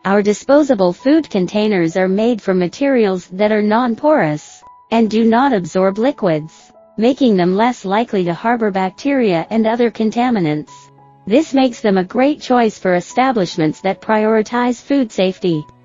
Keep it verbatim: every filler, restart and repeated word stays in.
Our disposable food containers are made from materials that are non-porous and do not absorb liquids, making them less likely to harbor bacteria and other contaminants. This makes them a great choice for establishments that prioritize food safety.